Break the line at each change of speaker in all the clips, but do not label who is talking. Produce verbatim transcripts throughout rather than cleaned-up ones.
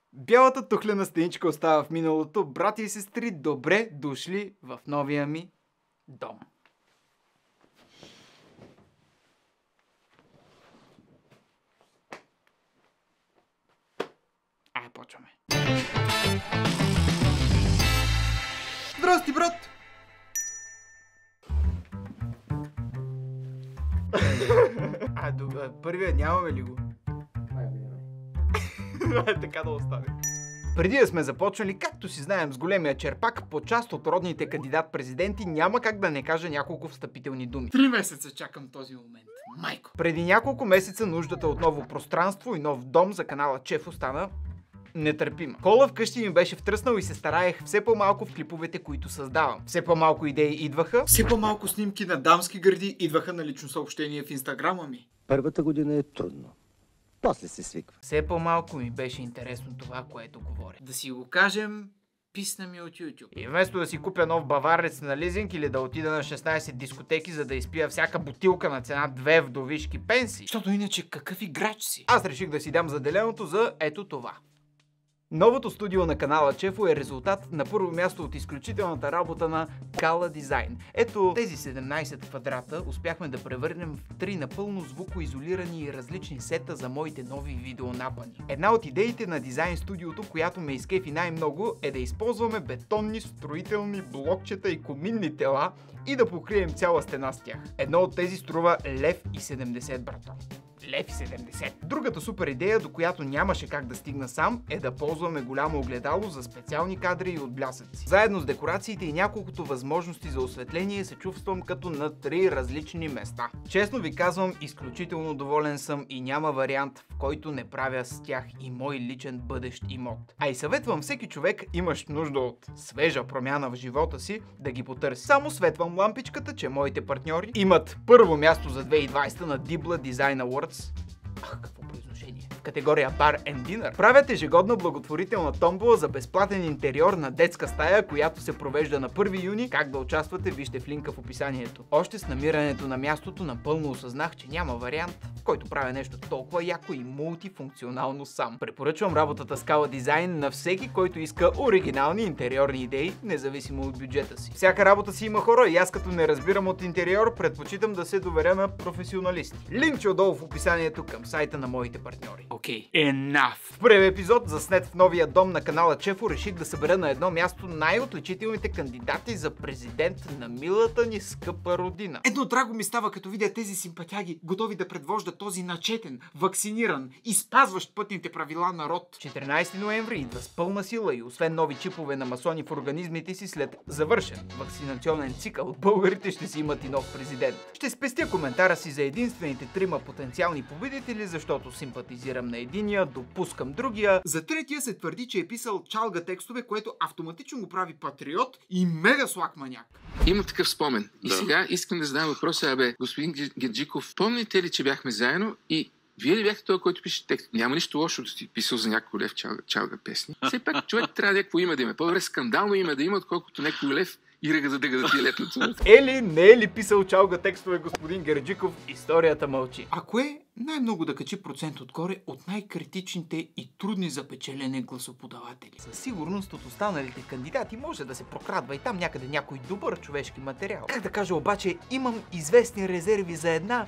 Бялата тухлена стеничка остава в миналото. Брати и сестри, добре дошли в новия ми дом. Ай, почваме. Здрасти, брат! А, добре, първия нямаме ли го? Така да остане. Преди да сме започнали, както си знаем с големия черпак, по част от родните кандидат-президенти няма как да не кажа няколко встъпителни думи. Три месеца чакам този момент. Майко! Преди няколко месеца нуждата от ново пространство и нов дом за канала Чеф остана нетърпима. Кола вкъщи ми беше втръснал и се стараех все по-малко в клиповете, които създавам. Все по-малко идеи идваха, все по-малко снимки на дамски гърди идваха на лично съобщение в инстаграма ми.
Първата година е трудно. После се свиква.
Все по-малко ми беше интересно това, което говоря. Да си го кажем, писна ми от YouTube. И вместо да си купя нов баварец на лизинг или да отида на шестнайсет дискотеки, за да изпия всяка бутилка на цена две вдовишки пенсии, защото иначе какъв играч си, аз реших да си дам заделеното за ето това. Новото студио на канала Чефо е резултат на първо място от изключителната работа на Кала Дизайн. Ето тези седемнайсет квадрата успяхме да превърнем в три напълно звукоизолирани и различни сета за моите нови видеонапани. Една от идеите на дизайн студиото, която ме изкефи най-много, е да използваме бетонни строителни блокчета и коминни тела и да покрием цяла стена с тях. Едно от тези струва лев и седемдесет, брато. Лев и седемдесет. Другата супер идея, до която нямаше как да стигна сам, е да ползваме голямо огледало за специални кадри и отблясъци. Заедно с декорациите и няколкото възможности за осветление се чувствам като на три различни места. Честно ви казвам, изключително доволен съм и няма вариант, в който не правя с тях и мой личен бъдещ имот. А и съветвам всеки човек, имащ нужда от свежа промяна в живота си, да ги потърси. Само светвам лампичката, че моите партньори имат първо място за две хиляди и двайсета на Dibla Design Awards. Ах, какво произношение. В категория Bar and Dinner правят ежегодна благотворителна томбола за безплатен интериор на детска стая, която се провежда на първи юни. Как да участвате, вижте в линка в описанието. Още с намирането на мястото напълно осъзнах, че няма вариант, в който правя нещо толкова яко и мултифункционално сам. Препоръчвам работата с Кала Дизайн на всеки, който иска оригинални интериорни идеи, независимо от бюджета си. Всяка работа си има хора и аз като не разбирам от интериор, предпочитам да се доверя на професионалисти. Линк отдолу в описанието към сайта на моите партньори. Окей, okay. Enough! В първи епизод, заснет в новия дом на канала Чефо, реших да събера на едно място най-отличителните кандидати за президент на милата ни скъпа родина. Едно драго ми става, като видя тези симпатяги, готови да предвождат този начетен, вакциниран и спазващ пътните правила народ. четиринайсети ноември идва с пълна сила и освен нови чипове на масони в организмите си, след завършен вакцинационен цикъл, българите ще си имат и нов президент. Ще спестя коментара си за единствените трима потенциални победители, защото симпатизирам на единия, допускам другия. За третия се твърди, че е писал чалга текстове, което автоматично го прави патриот и мега слак маняк.
Има такъв спомен. И да. Сега искам да задам въпроса, абе, господин Герджиков, помните ли, че бяхме заедно и вие ли бяхте този, който пише текст? Няма нищо лошо да си писал за някой лев чалга, чалга песни. Все пак човек трябва някакво име да има. По-добре скандално име да има, отколкото някой лев и ръга да дъга да ти е летното.
Ели, не е ли писал чалга текстове господин Герджиков? Историята мълчи. А кое най-много да качи процент отгоре от най-критичните и трудни за печелене гласоподаватели? Със сигурност от останалите кандидати може да се прокрадва и там някъде някой добър човешки материал. Как да кажа обаче, имам известни резерви за една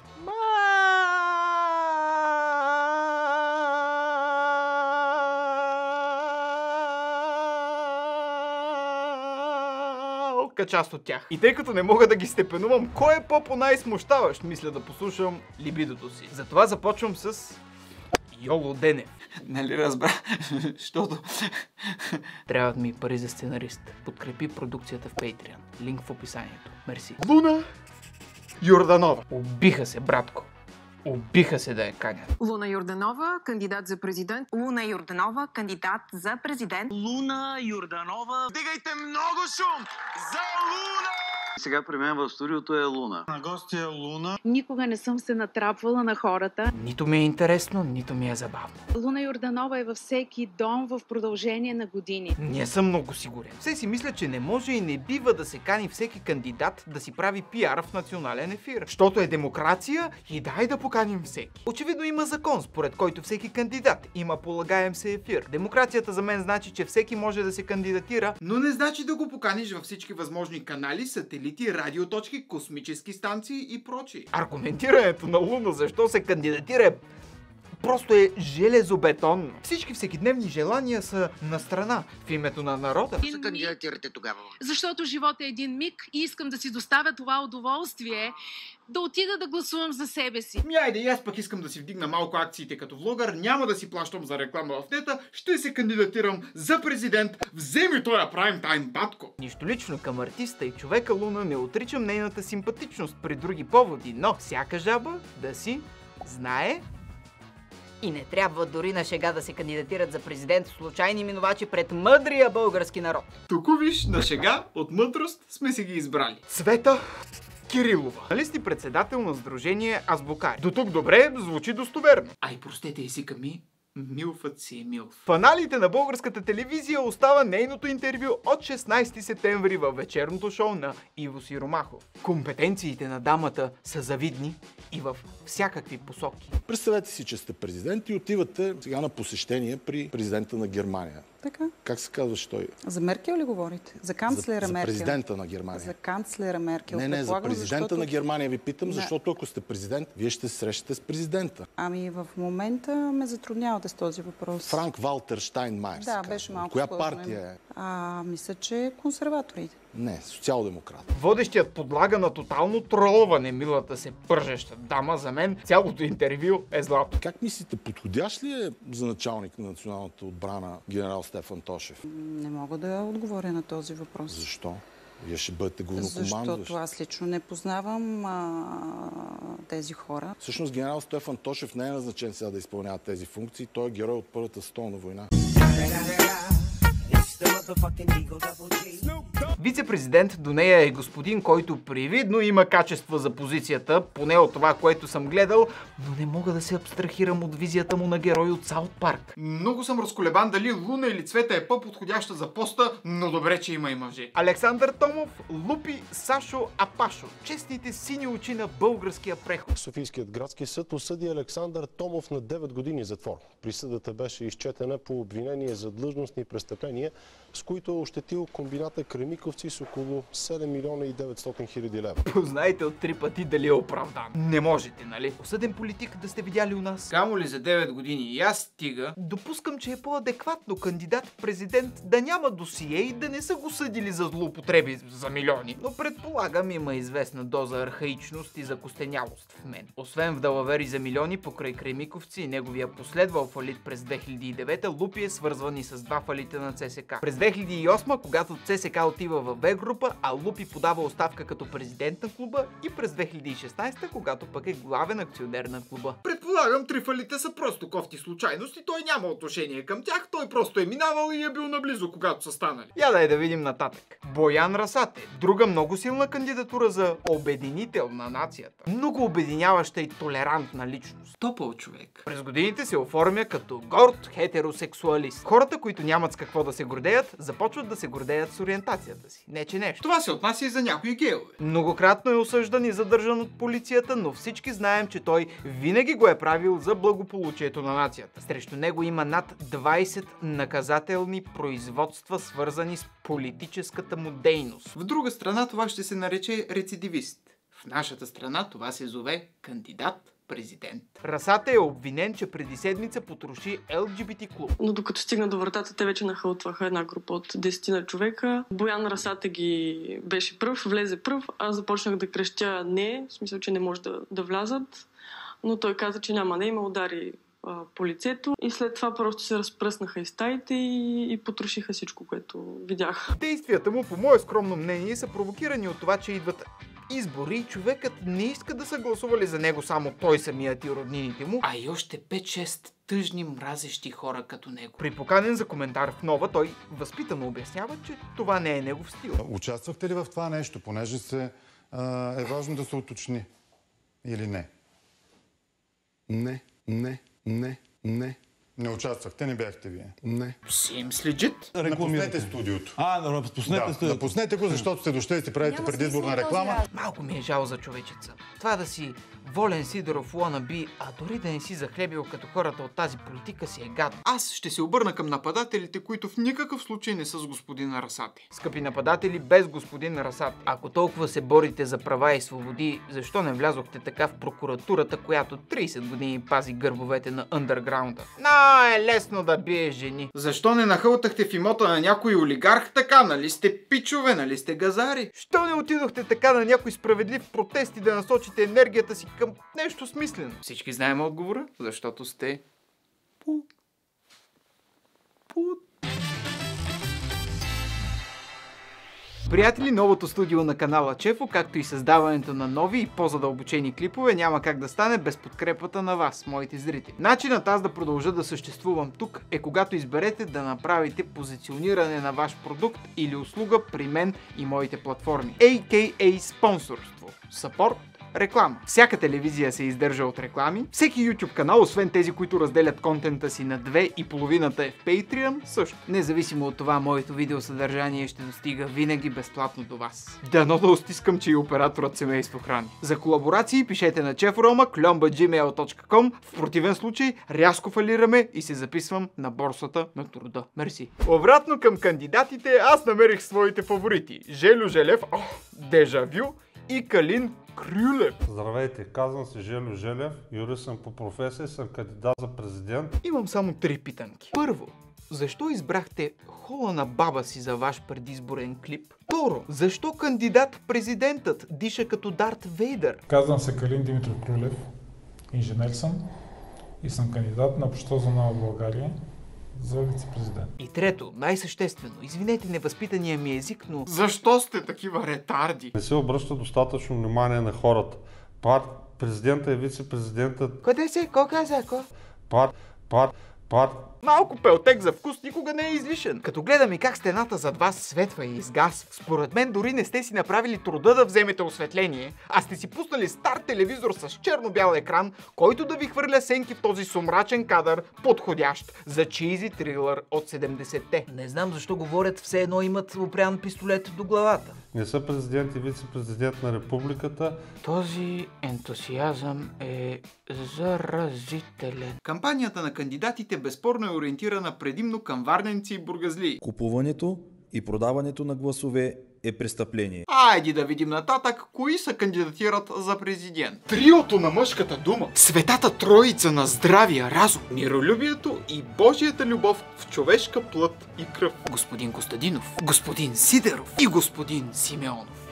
част от тях. И тъй като не мога да ги степенувам, кой е по-по най-смущаващ, мисля да послушам либидото си. Затова започвам с Йоло Денев. Нали разбра? Щото трябват ми пари за сценарист. Подкрепи продукцията в Patreon. Линк в описанието. Мерси. Луна Йорданова. Убиха се, братко. Убиха се да я канят.
Луна Йорданова, кандидат за президент.
Луна Йорданова, кандидат за президент.
Луна Йорданова. Дигайте много шум за Луна! Сега при мен в студиото е Луна.
На гости е Луна.
Никога не съм се натрапвала на хората.
Нито ми е интересно, нито ми е забавно.
Луна Йорданова е във всеки дом в продължение на години.
Не съм много сигурен. Все си мисля, че не може и не бива да се кани всеки кандидат да си прави пиар в национален ефир. Щото е демокрация и дай да поканим всеки. Очевидно има закон, според който всеки кандидат има полагаем се ефир. Демокрацията за мен значи, че всеки може да се кандидатира, но не значи да го поканиш във всички възможни канали, сателити, радиоточки, космически станции и прочие. Аргументирането на Луна защо се кандидатира е просто е железобетонно. Всички всекидневни желания са на страна в името на народа.
Се кандидатирате тогава?
Защото живот е един миг и искам да си доставя това удоволствие да отида да гласувам за себе си.
Ми айде, и аз пък искам да си вдигна малко акциите като влогър, няма да си плащам за реклама в нета, ще се кандидатирам за президент. Вземи тоя прайм тайм, батко! Нищо лично към артиста и човека Луна, не отричам нейната симпатичност при други поводи, но всяка жаба да си знае.
И не трябва дори на шега да се кандидатират за президент случайни минувачи пред мъдрия български народ.
Тук виж, на шега от мъдрост сме си ги избрали. Света Кирилова. Нали сте председател на сдружение Азбукари? До тук добре, звучи достоверно. Ай, простете езика ми, милфът си е милф. В аналите на българската телевизия остава нейното интервю от шестнайсети септември във вечерното шоу на Иво Сиромахов. Компетенциите на дамата са завидни и в всякакви посоки.
Представете си, че сте президент и отивате сега на посещение при президента на Германия.
Така.
Как се казваш той?
За Меркел ли говорите? За канцлера
за,
Меркел?
За президента на Германия.
За канцлера Меркел.
Не, не, за президента
защото...
на Германия ви питам,
не.
Защото ако сте президент, вие ще се срещате с президента.
Ами в момента ме затруднявате с този въпрос.
Франк Валтер Штайнмайер.
Да, беше малко
коя
сложно.
партия е?
А, мисля, че консерваторите.
Не, социал-демократ.
Водещият подлага на тотално тролване милата се пържеща дама. За мен цялото интервю е злато.
Как мислите, подходящ ли е за началник на националната отбрана генерал Стефан Тошев?
Не мога да отговоря на този въпрос.
Защо? Вие ще бъдете главнокомандващ.
Защото аз лично не познавам а, тези хора.
Всъщност генерал Стефан Тошев не е назначен сега да изпълнява тези функции. Той е герой от Първата световна война.
Вице-президент до нея е господин, който привидно има качества за позицията, поне от това, което съм гледал, но не мога да се абстрахирам от визията му на герой от Саут Парк. Много съм разколебан дали Луна или Цвета е по-подходяща за поста, но добре, че има и мъже. Александър Томов, Лупи, Сашо Апашо. Честните сини очи на българския преход.
Софийският градски съд осъди Александър Томов на девет години затвор. Присъдата беше изчетена по обвинение за длъжностни престъпления, с които е ощетил комбината Кремиковци с около седем милиона и деветстотин хиляди лева.
Познайте от три пъти дали е оправдан. Не можете, нали? Осъден политик да сте видяли у нас. Камо ли за девет години и аз стига. Допускам, че е по-адекватно кандидат-президент да няма досие и да не са го съдили за злоупотреби за милиони. Но предполагам, има известна доза архаичност и закостенялост в мен. Освен в далавери за милиони покрай Кремиковци и неговия последвал фалит през две хиляди и девета, Лупи е свързван и с два фалита на ЦСКА. През две хиляди и осма, когато ЦСКА отива в Б група, а Лупи подава оставка като президент на клуба, и през две хиляди и шестнайсета, когато пък е главен акционер на клуба. Предполагам, три фалита са просто кофти случайности, той няма отношение към тях, той просто е минавал и е бил наблизо, когато са станали. Я дай да видим нататък. Боян Расате, друга много силна кандидатура за обединител на нацията. Много обединяваща и толерантна личност. Топъл човек. През годините се оформя като горд хетеросексуалист. Хората, които нямат с какво да се гордеят, започват да се гордеят с ориентацията си. Не че нещо. Това се отнася и за някои гейове. Многократно е осъждан и задържан от полицията, но всички знаем, че той винаги го е правил за благополучието на нацията. Срещу него има над двайсет наказателни производства, свързани с политическата му дейност. В друга страна това ще се нарече рецидивист. В нашата страна това се зове кандидат президент. Расата е обвинен, че преди седмица потроши Ел Джи Би Ти клуб.
Но докато стигна до вратата, те вече нахълтваха една група от десет човека. Боян Расата ги беше пръв, влезе пръв. Аз започнах да крещя не, в смисъл, че не може да, да влязат. Но той каза, че няма не, и ме удари а, по лицето. И след това просто се разпръснаха из стаите и, и потрошиха всичко, което видях.
Действията му, по мое скромно мнение, са провокирани от това, че идват избори човекът не иска да са гласували за него само той самият и роднините му, а и още пет-шест тъжни, мразещи хора като него. При поканен за коментар в Нова, той възпитано обяснява, че това не е негов стил.
Участвахте ли в това нещо, понеже се, а, е важно да се уточни? Или не? Не, не, не, не. Не участвахте, не бяхте вие. Не.
Seems legit.
Напуснете студиото.
А, напуснете
да,
студиото.
Напуснете го, защото сте дошли и сте правите предизборна реклама.
Малко ми е жал за човечеца. Това да си Волен Сидоров wannabe, а дори да не си захлебил като хората от тази политика си е гадно. Аз ще се обърна към нападателите, които в никакъв случай не са с господин Арасати. Скъпи нападатели без господин Арасати, ако толкова се борите за права и свободи, защо не влязохте така в прокуратурата, която трийсет години пази гърбовете на андерграунда? Но е лесно да бие жени. Защо не нахълтахте в имота на някой олигарх така? Нали сте пичове, нали сте газари? Що не отидохте така на някой справедлив протест и да насочите енергията си към нещо смислено? Всички знаем отговора, защото сте пу... пу... Приятели, новото студио на канала Чефо, както и създаването на нови и по-задълбочени клипове няма как да стане без подкрепата на вас, моите зрители. Начинът аз да продължа да съществувам тук е когато изберете да направите позициониране на ваш продукт или услуга при мен и моите платформи. а ка а спонсорство, съпорт, реклама. Всяка телевизия се издържа от реклами, всеки YouTube канал, освен тези, които разделят контента си на две и половината е в Patreon, също. Независимо от това, моето видеосъдържание ще достига винаги безплатно до вас. Дано да устискам, че и операторът семейство храни. За колаборации пишете на chefroma кльомба джимейл точка ком, в противен случай рязко фалираме и се записвам на борсата на труда. Мерси. Обратно към кандидатите, аз намерих своите фаворити. Желю Желев, о, дежавю, и Калин Крюлев.
Здравейте, казвам се Желю Желев, юрист съм по професия, съм кандидат за президент.
Имам само три питанки. Първо, защо избрахте хола на баба си за ваш предизборен клип? Второ, защо кандидат-президентът диша като Дарт Вейдър?
Казвам се Калин Димитров Крюлев, инженер съм и съм кандидат на Общество за нова България за вице-президент.
И трето, най-съществено, извинете невъзпитания ми език, но защо сте такива ретарди?
Не се обръща достатъчно внимание на хората. Пар, президента и вице-президентът...
Къде се? Ко каза? Ко?
Пар, пар, пар...
Малко пелтек за вкус никога не е излишен. Като гледам и как стената зад вас светва и изгасва, според мен дори не сте си направили труда да вземете осветление, а сте си пуснали стар телевизор с черно-бял екран, който да ви хвърля сенки в този сумрачен кадър, подходящ за чизи трилър от седемдесетте. Не знам защо говорят, все едно имат опрян пистолет до главата.
Не са президент и вице-президент на републиката.
Този ентусиазъм е заразителен. Кампанията на кандидатите безспорно е ориентирана предимно към варненци и бургазлии.
Купуването и продаването на гласове е престъпление.
Айде да видим нататък, кои са кандидатират за президент. Триото на мъжката дума, светата троица на здравия разум, миролюбието и Божията любов в човешка плът и кръв. Господин Костадинов, господин Сидеров и господин Симеонов.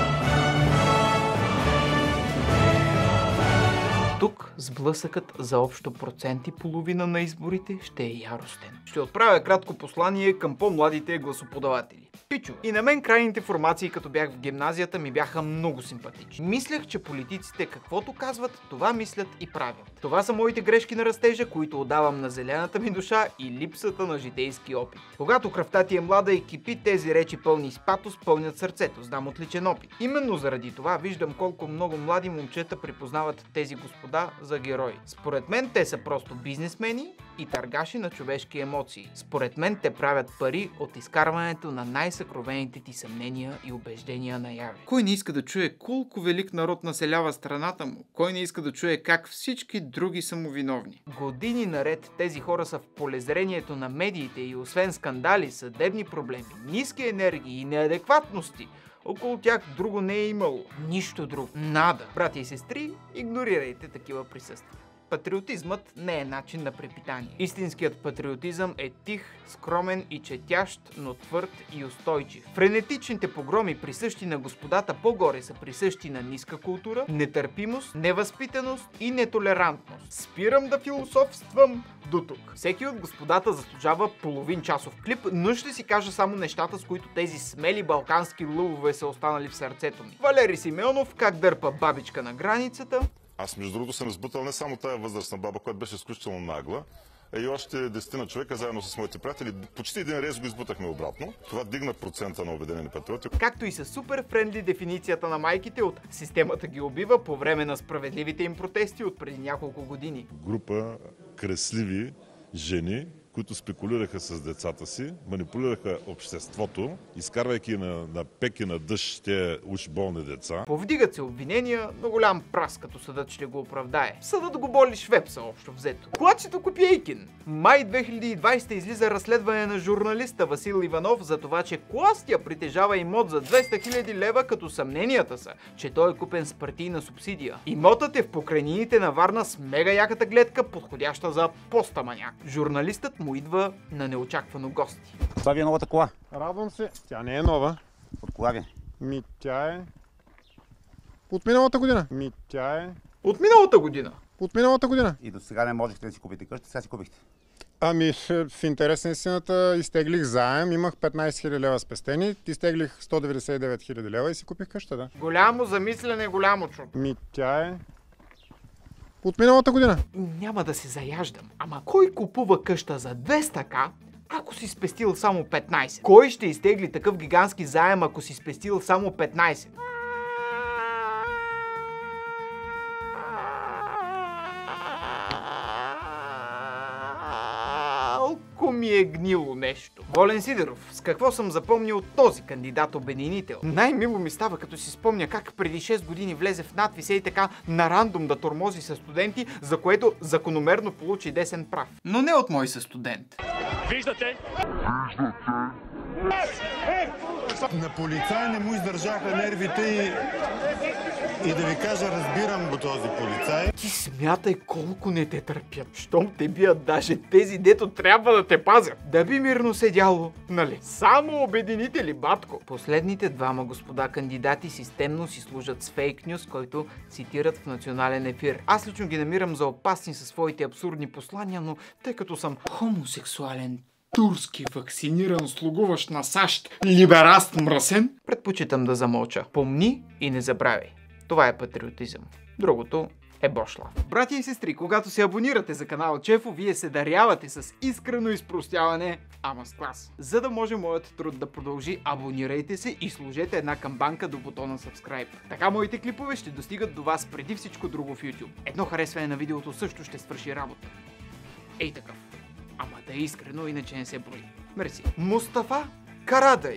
Тук сблъсъкът за общо процент и половина на изборите ще е яростен. Ще отправя кратко послание към по-младите гласоподаватели. Пичо, и на мен крайните формации, като бях в гимназията, ми бяха много симпатични. Мислех, че политиците каквото казват, това мислят и правят. Това са моите грешки на растежа, които отдавам на зелената ми душа и липсата на житейски опит. Когато кръвта ти е млада и кипи, тези речи пълни с патос пълнят сърцето, знам отличен опит. Именно заради това виждам колко много млади момчета припознават тези господа за герои. Според мен те са просто бизнесмени и търгаши на човешки емоции. Според мен те правят пари от изкарването на най-съкровените ти съмнения и убеждения наяве. Кой не иска да чуе колко велик народ населява страната му? Кой не иска да чуе как всички други са му виновни? Години наред тези хора са в полезрението на медиите и освен скандали, съдебни проблеми, ниски енергии и неадекватности, около тях друго не е имало. Нищо друго. Нада. Брати и сестри, игнорирайте такива присъствия. патриотизмът не е начин на препитание. Истинският патриотизъм е тих, скромен и четящ, но твърд и устойчив. Френетичните погроми, присъщи на господата по-горе, са присъщи на ниска култура, нетърпимост, невъзпитаност и нетолерантност. Спирам да философствам до тук. Всеки от господата заслужава половин часов клип, но ще си кажа само нещата, с които тези смели балкански лъвове са останали в сърцето ми. Валери Симеонов как дърпа бабичка на границата.
Аз между другото съм избутал не само тая възрастна баба, която беше изключително нагла, а и още десетина човека заедно с моите приятели. Почти един рез го избутахме обратно. Това дигна процента на Обединени патриоти.
Както и с супер френдли дефиницията на майките от "системата ги убива" по време на справедливите им протести от преди няколко години.
Група кресливи жени, които спекулираха с децата си, манипулираха обществото, изкарвайки на, на пеки на дъжд те уж болни деца.
Повдигат се обвинения, но голям прас, като съдът ще го оправдае. Съдът го боли швепса, общо взето. Клачето Копейкин. Май две хиляди и двадесета излиза разследване на журналиста Васил Иванов за това, че Кластия притежава имот за двеста хиляди лева, като съмненията са, че той е купен с партийна субсидия. Имотът е в покрайнините на Варна с мега яката гледка, подходяща за постаманяк. Журналистът му идва на неочаквано гости.
Това ви е новата кола?
Радвам се. Тя не е нова.
От кола ви?
Ми, тя е... От миналата година. Ми, тя е...
От миналата година?
От миналата година.
И до сега не можехте да си купите къща, сега си купихте.
Ами, в интерес на истината изтеглих заем, имах петнадесет хиляди лева спестени, изтеглих сто деветдесет и девет хиляди лева и си купих къща, да.
Голямо замислене, голямо чудо.
Ми, тя е... От миналата година.
Няма да се заяждам, ама кой купува къща за двеста хиляди, ако си спестил само петнадесет? Кой ще изтегли такъв гигантски заем, ако си спестил само петнадесет? Малко ми е гнило нещо. Волен Сидеров, с какво съм запомнил този кандидат обединител? Най-мило ми става, като си спомня как преди шест години влезе в надпис и така на рандом да тормози със студенти, за което закономерно получи десен прав. Но не от мой състудент.
Виждате?
На полицай не му издържаха нервите и... И да ви кажа, разбирам го този полицай.
Ти смятай колко не те търпят. Щом те бият даже тези, дето трябва да те пазят. Да би мирно седяло, нали? Само обединители, батко. Последните двама господа кандидати системно си служат с фейк нюс, който цитират в национален ефир. Аз лично ги намирам за опасни със своите абсурдни послания, но тъй като съм хомосексуален, турски вакциниран слугуващ на САЩ либераст мръсен, предпочитам да замълча. Помни и не забравяй. Това е патриотизъм. Другото е бошла. Братя и сестри, когато се абонирате за канала Чефо, вие се дарявате с искрено изпростяване, ама с клас. За да може моят труд да продължи, абонирайте се и сложете една камбанка до бутона Subscribe. Така моите клипове ще достигат до вас преди всичко друго в YouTube. Едно харесване на видеото също ще свърши работа. Ей такъв. Ама да е искрено, иначе не се брои. Мерси. Мустафа Карадайъ.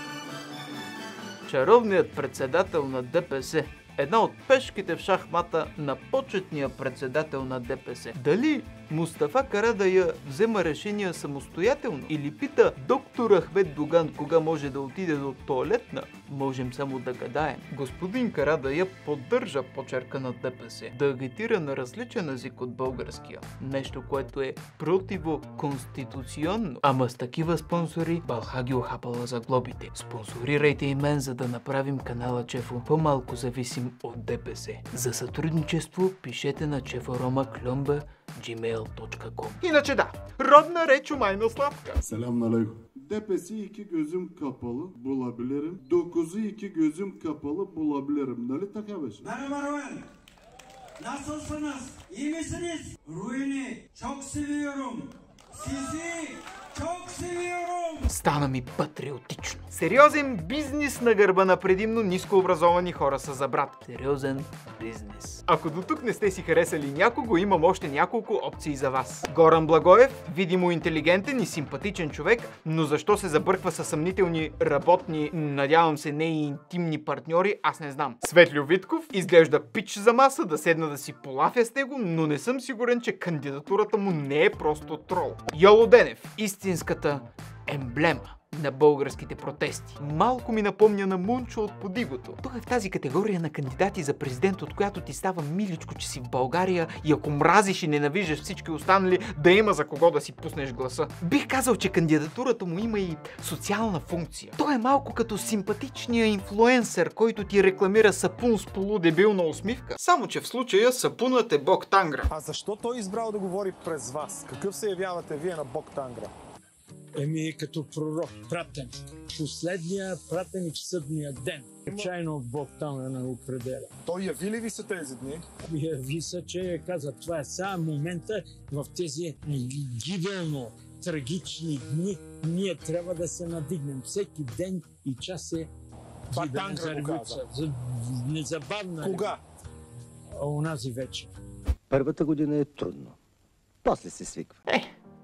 Чаровният председател на ДПС. Една от пешките в шахмата на почетния председател на ДПС. Дали Мустафа Карадайъ взема решения самостоятелно или пита доктор Ахмед Доган кога може да отиде до тоалетна, можем само да гадаем. Господин Карадайъ поддържа почерка на ДПС да агитира на различен език от българския. Нещо, което е противоконституционно. Ама с такива спонсори Балха ги охапала за глобите. Спонсорирайте и мен, за да направим канала Чефо по-малко зависим от ДПС. За сътрудничество пишете на чефорома.кльомба джимейл точка ком. Иначе да, родна реч у майна сладка.
Selamünaleyküm. Depesi iki gözüm kapalı bulabilirim. Dokuzu iki gözüm kapalı bulabilirim. Nali Takabeşi.
Merhaba Ruin. Nasılsınız? İyi misiniz? Ruin'i çok seviyorum. Sizi çok seviyorum.
Стана ми патриотично. Сериозен бизнес на гърба на предимно нискообразовани хора са за брат. Сериозен бизнес. Ако до тук не сте си харесали някого, имам още няколко опции за вас. Горан Благоев, видимо интелигентен и симпатичен човек, но защо се забърква със съмнителни работни, надявам се не и интимни партньори, аз не знам. Светлю Витков изглежда пич за маса, да седна да си полафя с него, но не съм сигурен, че кандидатурата му не е просто трол. Йоло Денев, истинската емблема на българските протести. Малко ми напомня на Мунчо от Подигото. Той е в тази категория на кандидати за президент, от която ти става миличко, че си в България и ако мразиш и ненавиждаш всички останали, да има за кого да си пуснеш гласа. Бих казал, че кандидатурата му има и социална функция. Той е малко като симпатичния инфлуенсър, който ти рекламира сапун с полудебилна усмивка. Само че в случая сапунът е Бог Тангра.
А защо той избрал да говори през вас? Какъв се явявате вие на Бог Тангра?
Еми като пророк, пратен. Последния пратен и в съдния ден. Чайно Бог там не определя.
Той яви ли ви се тези дни?
Яви се, че каза, това е сега момента в тези гибелно трагични дни. Ние трябва да се надигнем. Всеки ден и час е гибелен за революция. Незабавна.
Кога?
Онази вечер.
Първата година е трудно. После се свиква.
Е,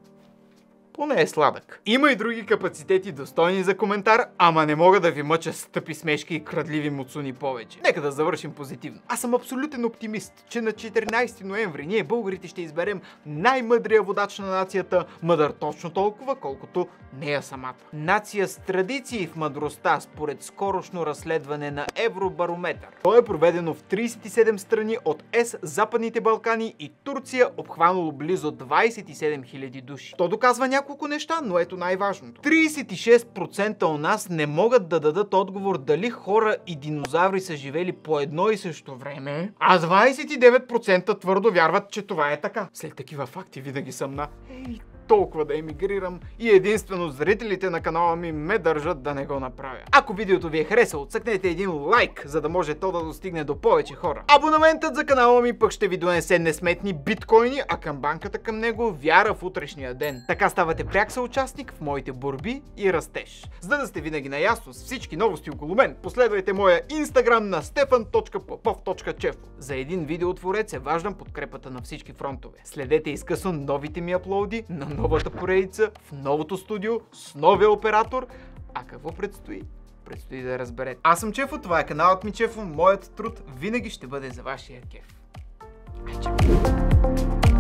поне е сладък. Има и други капацитети достойни за коментар, ама не мога да ви мъча с тъпи смешки и крадливи муцуни повече. Нека да завършим позитивно. Аз съм абсолютен оптимист, че на четиринайсети ноември ние българите ще изберем най-мъдрия водач на нацията, мъдър точно толкова, колкото нея самата. Нация с традиции в мъдростта, според скорошно разследване на Евробарометър. То е проведено в трийсет и седем страни от ЕС, Западните Балкани и Турция, обхванало близо двайсет и седем хиляди души. То доказва няколко неща, но ето най-важното. трийсет и шест процента у нас не могат да дадат отговор дали хора и динозаври са живели по едно и също време, а двайсет и девет процента твърдо вярват, че това е така. След такива факти винаги съм на ей, толкова да емигрирам и единствено зрителите на канала ми ме държат да не го направя. Ако видеото ви е харесало, цъкнете един лайк, за да може то да достигне до повече хора. Абонаментът за канала ми пък ще ви донесе несметни биткоини, а към банката към него вяра в утрешния ден. Така ставате пряк съучастник в моите борби и растеж. За да сте винаги наясно с всички новости около мен, последвайте моя инстаграм на стефан точка попов точка чефо. За един видеотворец е важна подкрепата на всички фронтове. Следете изкъсно новите ми аплоуди на новата поредица в новото студио с новия оператор. А какво предстои? Предстои да разберете. Аз съм Чефо, това е каналът ми Чефо, моят труд винаги ще бъде за вашия кеф. Ай, чеф.